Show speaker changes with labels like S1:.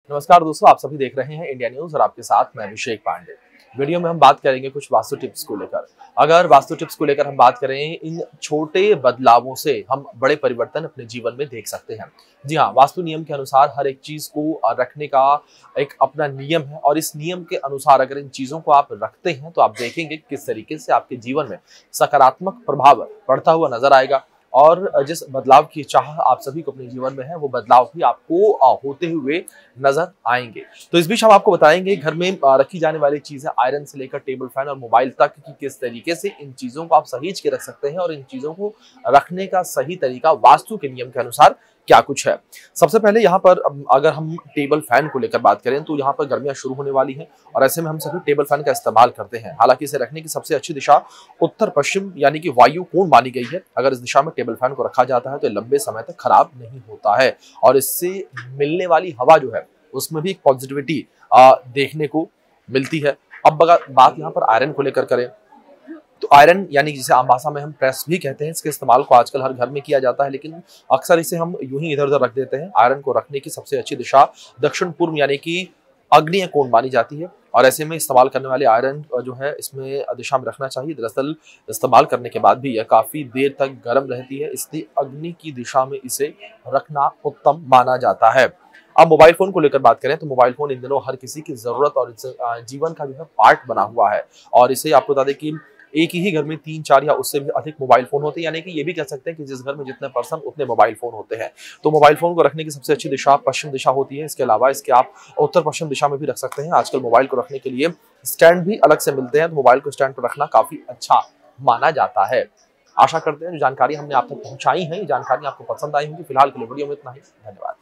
S1: नमस्कार दोस्तों, आप सभी देख रहे हैं इंडिया न्यूज और आपके साथ मैं अभिषेक पांडे। वीडियो में हम बात करेंगे कुछ वास्तु टिप्स को लेकर। अगर वास्तु टिप्स को लेकर हम बात करें, इन छोटे बदलावों से हम बड़े परिवर्तन अपने जीवन में देख सकते हैं। जी हाँ, वास्तु नियम के अनुसार हर एक चीज को रखने का एक अपना नियम है और इस नियम के अनुसार अगर इन चीजों को आप रखते हैं तो आप देखेंगे किस तरीके से आपके जीवन में सकारात्मक प्रभाव पड़ता हुआ नजर आएगा। और जिस बदलाव की चाह आप सभी को अपने जीवन में है, वो बदलाव भी आपको होते हुए नजर आएंगे। तो इस बीच हम आपको बताएंगे घर में रखी जाने वाली चीजें, आयरन से लेकर टेबल फैन और मोबाइल तक की किस तरीके से इन चीजों को आप सहेज के रख सकते हैं और इन चीजों को रखने का सही तरीका वास्तु के नियम के अनुसार क्या कुछ है। सबसे पहले यहाँ पर अगर हम टेबल फैन को लेकर बात करें तो यहाँ पर गर्मियां शुरू होने वाली हैं और ऐसे में हम सभी टेबल फैन का इस्तेमाल करते हैं। हालांकि इसे रखने की सबसे अच्छी दिशा उत्तर पश्चिम यानी कि वायु कोण मानी गई है। अगर इस दिशा में टेबल फैन को रखा जाता है तो लंबे समय तक खराब नहीं होता है और इससे मिलने वाली हवा जो है उसमें भी एक पॉजिटिविटी देखने को मिलती है। अब अगर बात यहाँ पर आयरन को लेकर करें तो आयरन यानी जिसे आम भाषा में हम प्रेस भी कहते हैं, इसके इस्तेमाल को आजकल हर घर में किया जाता है, लेकिन अक्सर इसे हम यूं ही इधर उधर रख देते हैं। आयरन को रखने की सबसे अच्छी दिशा दक्षिण पूर्व यानी कि आग्नेय कोण मानी जाती है और ऐसे में इस्तेमाल करने वाले आयरन जो है इसमें दिशा में रखना चाहिए। दरअसल इस्तेमाल करने के बाद भी यह काफी देर तक गर्म रहती है, इसलिए अग्नि की दिशा में इसे रखना उत्तम माना जाता है। अब मोबाइल फोन को लेकर बात करें तो मोबाइल फोन इन दिनों हर किसी की जरूरत और जीवन का जो है पार्ट बना हुआ है और इसे आपको बता दें कि एक ही घर में 3-4 या उससे भी अधिक मोबाइल फोन होते हैं, यानी कि ये भी कह सकते हैं कि जिस घर में जितने पर्सन उतने मोबाइल फोन होते हैं। तो मोबाइल फोन को रखने की सबसे अच्छी दिशा पश्चिम दिशा होती है। इसके अलावा इसके आप उत्तर पश्चिम दिशा में भी रख सकते हैं। आजकल मोबाइल को रखने के लिए स्टैंड भी अलग से मिलते हैं, तो मोबाइल को स्टैंड पर रखना काफी अच्छा माना जाता है। आशा करते हैं जो जानकारी हमने आप तक पहुंचाई है, ये जानकारी आपको पसंद आई होगी। फिलहाल के लिए वीडियो में इतना ही। धन्यवाद।